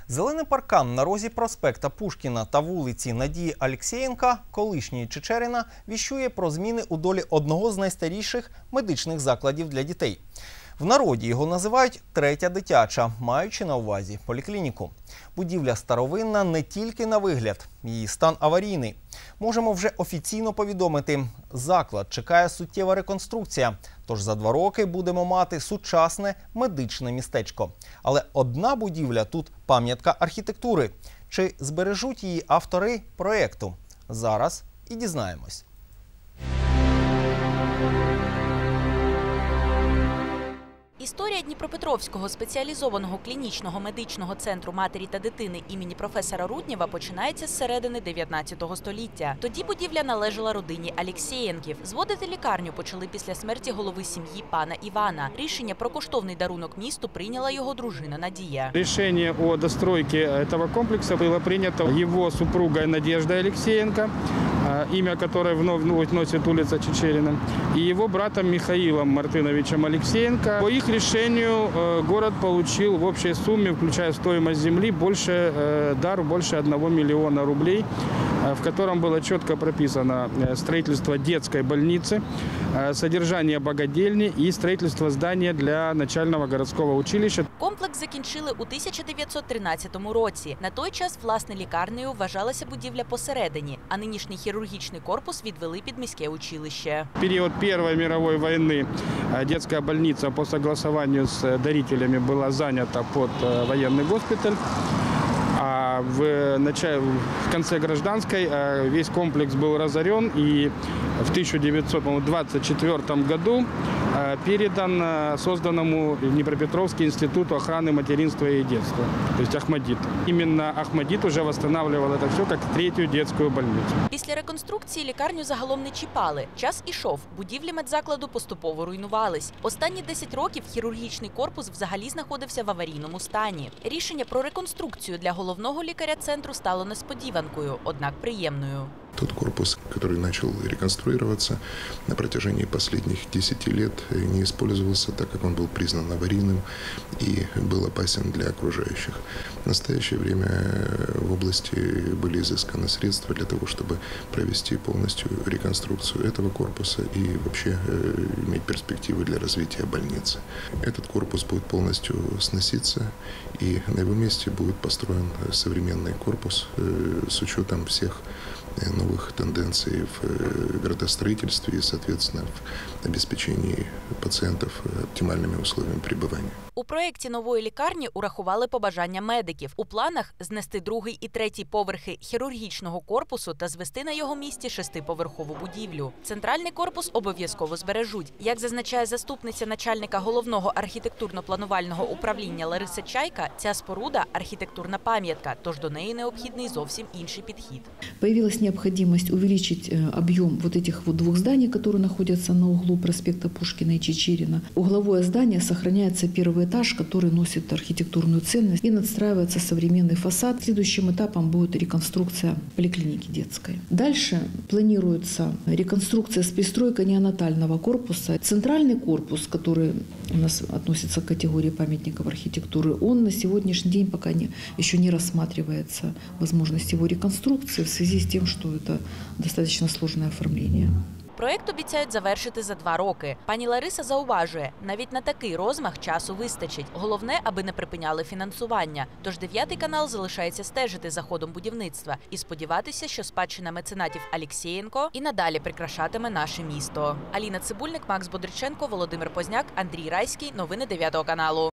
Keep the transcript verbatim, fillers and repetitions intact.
Зелений паркан на розі проспекта Пушкіна та вулиці Надії Алєксєєнка, колишньої Чичерина, віщує про зміни у долі одного з найстаріших медичних закладів для дітей. В народі його називають «третя дитяча», маючи на увазі поліклініку. Будівля старовинна не тільки на вигляд, її стан аварійний. Можемо вже офіційно повідомити, заклад чекає суттєва реконструкція, тож за два роки будемо мати сучасне медичне містечко. Але одна будівля тут – пам'ятка архітектури. Чи збережуть її автори проєкту? Зараз і дізнаємось. Історія Дніпропетровського спеціалізованого клінічного медичного центру матері та дитини імені професора Руднєва починається з середини дев'ятнадцятого століття. Тоді будівля належала родині Алєксєєнків. Зводити лікарню почали після смерті голови сім'ї пана Івана. Рішення про коштовний дарунок місту прийняла його дружина Надія. Рішення о достройці цього комплексу було прийнято його супругою Надеждой Алєксєєнко, ім'я якої вновь носить вулиця Чичерина, і його братом Михаилом Мартиновичем Алєксєєнко. По их решению город получил в общей сумме, включая стоимость земли, больше, дар больше одного миллиона рублей, в котором было четко прописано строительство детской больницы, содержание богадельни и строительство здания для начального городского училища. Комплекс закінчили у тисяча дев'ятсот тринадцятому році. На той час власне лікарнею вважалася будівля посередині, а нинішній хірургічний корпус відвели під міське училище. В период Первой мировой войны детская больница по согласованию с дарителями была занята под военный госпиталь. А в, начале, в конце гражданской весь комплекс был разорен, и в тысяча девятьсот двадцать четвёртом году передан созданному Днепропетровский институту охраны материнства и детства, то есть Ахмадит. Именно Ахмадит уже восстанавливал это все как третью детскую больницу. Після реконструкції лікарню загалом не чіпали. Час ішов, будівлі медзакладу поступово руйнувались. Останні десять років хірургічний корпус взагалі знаходився в аварійному стані. Рішення про реконструкцію для головного лікаря центру стало несподіванкою, однак приємною. Тот корпус, который начал реконструироваться на протяжении последних десяти лет, не использовался, так как он был признан аварийным и был опасен для окружающих. В настоящее время в области были изысканы средства для того, чтобы провести полностью реконструкцию этого корпуса и вообще иметь перспективы для развития больницы. Этот корпус будет полностью сноситься, и на его месте будет построен современный корпус с учетом всех новых тенденций в градостроительстве и, соответственно, в обеспечении пациентов оптимальными условиями пребывания. У проєкті нової лікарні урахували побажання медиків. У планах знести другий і третій поверхи хірургічного корпусу та звести на його місці шестиповерхову будівлю. Центральний корпус обов'язково збережуть. Як зазначає заступниця начальника головного архітектурно-планувального управління Лариса Чайка, ця споруда – архітектурна пам'ятка, тож до неї необхідний зовсім інший підхід. Появилась необходимость увеличить объем вот этих вот двух зданий, которые находятся на углу проспекта Пушкина и Чичерина. Угловое здание сохраняется первый этаж, который носит архитектурную ценность, и надстраивается современный фасад. Следующим этапом будет реконструкция поликлиники детской. Дальше планируется реконструкция с пристройкой неонатального корпуса. Центральный корпус, который у нас относится к категории памятников архитектуры, он на сегодняшний день пока не, еще не рассматривается возможность его реконструкции в связи с тем, что это достаточно сложное оформление. Проєкт обіцяють завершити за два роки. Пані Лариса зауважує, навіть на такий розмах часу вистачить. Головне, аби не припиняли фінансування. Тож дев'ятий канал залишається стежити за ходом будівництва і сподіватися, що спадщина меценатів Алєксєєнко і надалі прикрашатиме наше місто. Аліна Цибульник, Макс Бодриченко, Володимир Позняк, Андрій Райський. Новини дев'ятого каналу.